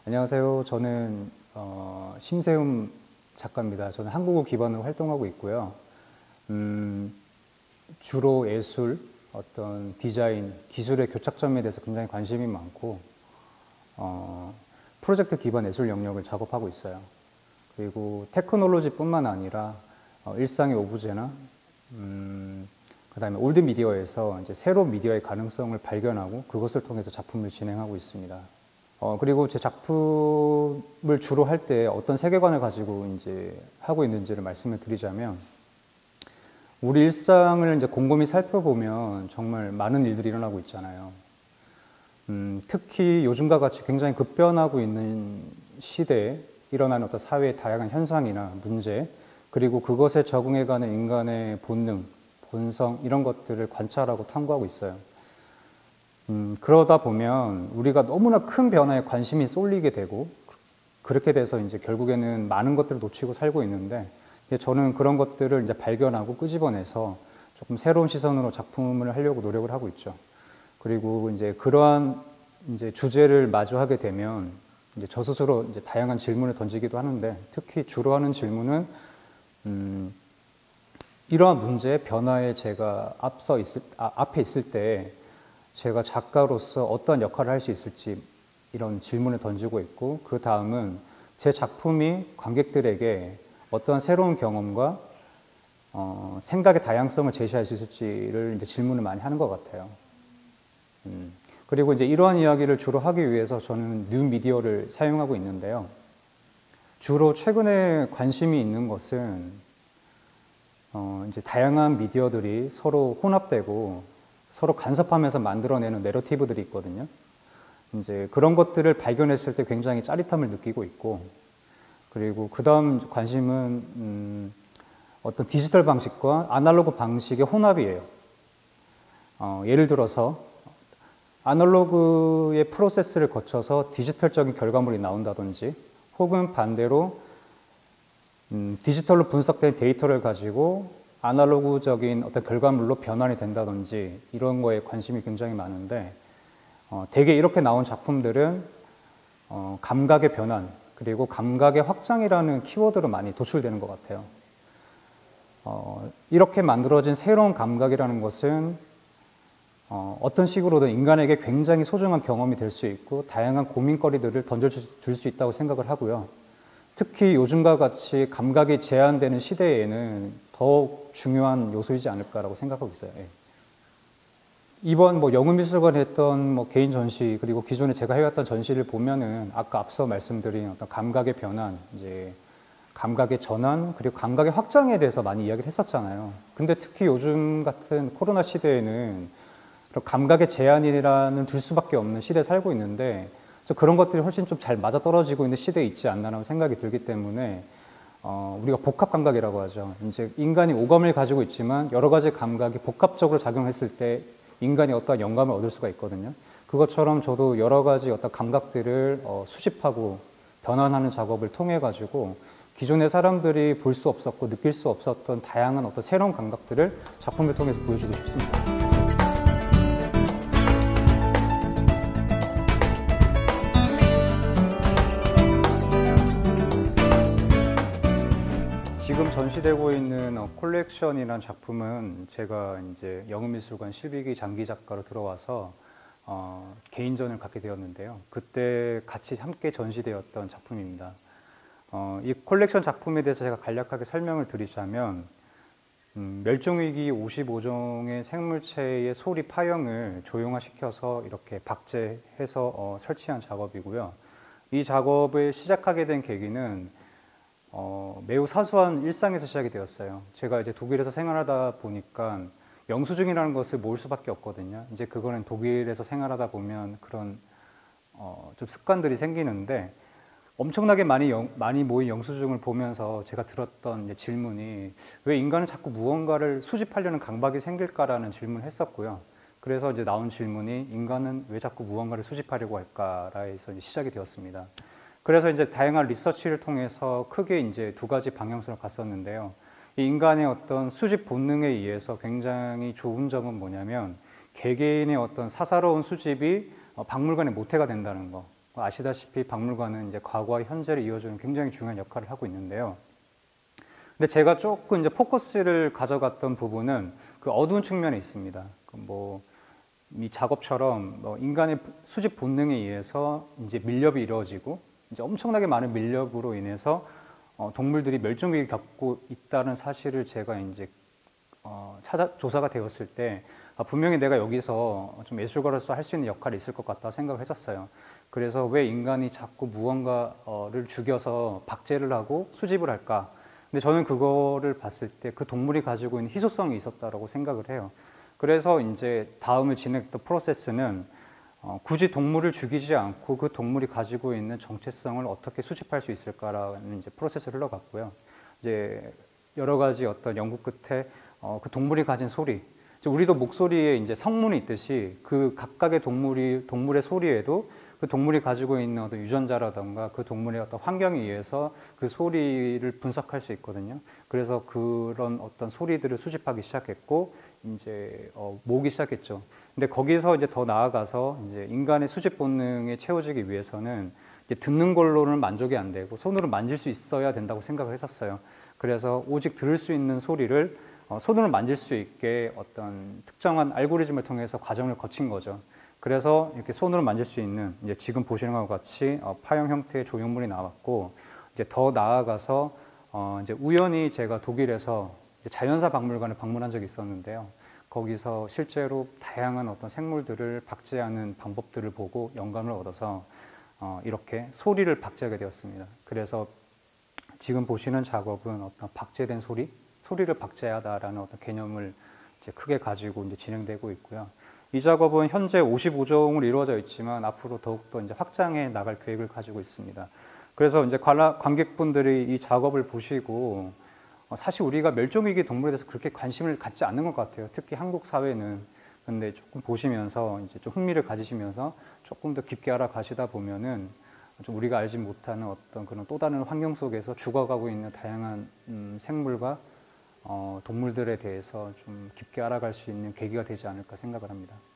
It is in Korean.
안녕하세요. 저는 심세움 작가입니다. 저는 한국어 기반으로 활동하고 있고요. 주로 예술, 어떤 디자인, 기술의 교착점에 대해서 굉장히 관심이 많고 프로젝트 기반 예술 영역을 작업하고 있어요. 그리고 테크놀로지뿐만 아니라 일상의 오브제나 그다음에 올드 미디어에서 이제 새로운 미디어의 가능성을 발견하고 그것을 통해서 작품을 진행하고 있습니다. 그리고 제 작품을 주로 할 때 어떤 세계관을 가지고 이제 하고 있는지를 말씀을 드리자면, 우리 일상을 이제 곰곰이 살펴보면 정말 많은 일들이 일어나고 있잖아요. 특히 요즘과 같이 굉장히 급변하고 있는 시대에 일어나는 어떤 사회의 다양한 현상이나 문제, 그리고 그것에 적응해가는 인간의 본능, 본성, 이런 것들을 관찰하고 탐구하고 있어요. 그러다 보면 우리가 너무나 큰 변화에 관심이 쏠리게 되고, 그렇게 돼서 이제 결국에는 많은 것들을 놓치고 살고 있는데, 저는 그런 것들을 이제 발견하고 끄집어내서 조금 새로운 시선으로 작품을 하려고 노력을 하고 있죠. 그리고 이제 그러한 이제 주제를 마주하게 되면 이제 저 스스로 이제 다양한 질문을 던지기도 하는데, 특히 주로 하는 질문은 이러한 문제의 변화에 제가 앞에 있을 때 제가 작가로서 어떠한 역할을 할 수 있을지, 이런 질문을 던지고 있고, 그 다음은 제 작품이 관객들에게 어떠한 새로운 경험과 생각의 다양성을 제시할 수 있을지를 이제 질문을 많이 하는 것 같아요. 그리고 이제 이러한 이야기를 주로 하기 위해서 저는 뉴 미디어를 사용하고 있는데요. 주로 최근에 관심이 있는 것은 이제 다양한 미디어들이 서로 혼합되고 서로 간섭하면서 만들어내는 내러티브들이 있거든요. 이제 그런 것들을 발견했을 때 굉장히 짜릿함을 느끼고 있고, 그리고 그 다음 관심은 어떤 디지털 방식과 아날로그 방식의 혼합이에요. 예를 들어서 아날로그의 프로세스를 거쳐서 디지털적인 결과물이 나온다든지, 혹은 반대로 디지털로 분석된 데이터를 가지고 아날로그적인 어떤 결과물로 변환이 된다든지, 이런 거에 관심이 굉장히 많은데, 대개 이렇게 나온 작품들은 감각의 변환, 그리고 감각의 확장이라는 키워드로 많이 도출되는 것 같아요. 이렇게 만들어진 새로운 감각이라는 것은 어떤 식으로든 인간에게 굉장히 소중한 경험이 될 수 있고, 다양한 고민거리들을 던져줄 수 있다고 생각을 하고요. 특히 요즘과 같이 감각이 제한되는 시대에는 더욱 중요한 요소이지 않을까라고 생각하고 있어요. 예. 이번 영음미술관에 했던 개인 전시, 그리고 기존에 제가 해왔던 전시를 보면은 아까 앞서 말씀드린 어떤 감각의 변환, 이제 감각의 전환, 그리고 감각의 확장에 대해서 많이 이야기를 했었잖아요. 근데 특히 요즘 같은 코로나 시대에는 감각의 제한이라는 둘 수밖에 없는 시대에 살고 있는데, 그런 것들이 훨씬 좀 잘 맞아떨어지고 있는 시대에 있지 않나라는 생각이 들기 때문에 우리가 복합 감각이라고 하죠. 이제 인간이 오감을 가지고 있지만 여러 가지 감각이 복합적으로 작용했을 때 인간이 어떠한 영감을 얻을 수가 있거든요. 그것처럼 저도 여러 가지 어떤 감각들을 수집하고 변환하는 작업을 통해 가지고 기존의 사람들이 볼 수 없었고 느낄 수 없었던 다양한 어떤 새로운 감각들을 작품을 통해서 보여주고 싶습니다. 지금 전시되고 있는 콜렉션이라는 작품은 제가 이제 영음미술관 실비기 장기 작가로 들어와서 개인전을 갖게 되었는데요. 그때 같이 함께 전시되었던 작품입니다. 이 콜렉션 작품에 대해서 제가 간략하게 설명을 드리자면, 멸종위기 55종의 생물체의 소리 파형을 조용화시켜서 이렇게 박제해서 설치한 작업이고요. 이 작업을 시작하게 된 계기는 매우 사소한 일상에서 시작이 되었어요. 제가 이제 독일에서 생활하다 보니까 영수증이라는 것을 모을 수밖에 없거든요. 이제 그거는 독일에서 생활하다 보면 그런 좀 습관들이 생기는데, 엄청나게 많이 모인 영수증을 보면서 제가 들었던 이제 질문이, 왜 인간은 자꾸 무언가를 수집하려는 강박이 생길까라는 질문을 했었고요. 그래서 이제 나온 질문이, 인간은 왜 자꾸 무언가를 수집하려고 할까라 해서 이제 시작이 되었습니다. 그래서 이제 다양한 리서치를 통해서 크게 이제 두 가지 방향성을 갔었는데요. 이 인간의 어떤 수집 본능에 의해서 굉장히 좋은 점은 뭐냐면, 개개인의 어떤 사사로운 수집이 박물관의 모태가 된다는 거. 아시다시피 박물관은 이제 과거와 현재를 이어주는 굉장히 중요한 역할을 하고 있는데요. 근데 제가 조금 이제 포커스를 가져갔던 부분은 그 어두운 측면에 있습니다. 이 작업처럼 인간의 수집 본능에 의해서 이제 밀렵이 이루어지고 이제 엄청나게 많은 밀렵으로 인해서 동물들이 멸종 위기를 겪고 있다는 사실을 제가 이제 조사가 되었을 때 분명히 내가 여기서 좀 예술가로서 할 수 있는 역할이 있을 것 같다 생각을 했었어요. 그래서 왜 인간이 자꾸 무언가를 죽여서 박제를 하고 수집을 할까? 근데 저는 그거를 봤을 때 그 동물이 가지고 있는 희소성이 있었다라고 생각을 해요. 그래서 이제 다음에 진행했던 프로세스는 굳이 동물을 죽이지 않고 그 동물이 가지고 있는 정체성을 어떻게 수집할 수 있을까라는 이제 프로세스를 흘러갔고요. 이제 여러 가지 어떤 연구 끝에 그 동물이 가진 소리, 우리도 목소리에 이제 성문이 있듯이 그 각각의 동물의 소리에도 그 동물이 가지고 있는 어떤 유전자라던가 그 동물의 어떤 환경에 의해서 그 소리를 분석할 수 있거든요. 그래서 그런 어떤 소리들을 수집하기 시작했고 이제 모으기 시작했죠. 근데 거기서 이제 더 나아가서 이제 인간의 수집 본능에 채워지기 위해서는 이제 듣는 걸로는 만족이 안 되고 손으로 만질 수 있어야 된다고 생각을 했었어요. 그래서 오직 들을 수 있는 소리를 손으로 만질 수 있게 어떤 특정한 알고리즘을 통해서 과정을 거친 거죠. 그래서 이렇게 손으로 만질 수 있는 이제 지금 보시는 것과 같이 파형 형태의 조형물이 나왔고 이제 더 나아가서 이제 우연히 제가 독일에서 이제 자연사 박물관을 방문한 적이 있었는데요. 거기서 실제로 다양한 어떤 생물들을 박제하는 방법들을 보고 영감을 얻어서 이렇게 소리를 박제하게 되었습니다. 그래서 지금 보시는 작업은 어떤 박제된 소리를 박제하다라는 어떤 개념을 이제 크게 가지고 이제 진행되고 있고요. 이 작업은 현재 55종으로 이루어져 있지만 앞으로 더욱더 이제 확장해 나갈 계획을 가지고 있습니다. 그래서 이제 관객분들이 이 작업을 보시고 사실 우리가 멸종위기 동물에 대해서 그렇게 관심을 갖지 않는 것 같아요. 특히 한국 사회는. 근데 조금 보시면서 이제 좀 흥미를 가지시면서 조금 더 깊게 알아가시다 보면은 좀 우리가 알지 못하는 어떤 그런 또 다른 환경 속에서 죽어가고 있는 다양한 생물과 동물들에 대해서 좀 깊게 알아갈 수 있는 계기가 되지 않을까 생각을 합니다.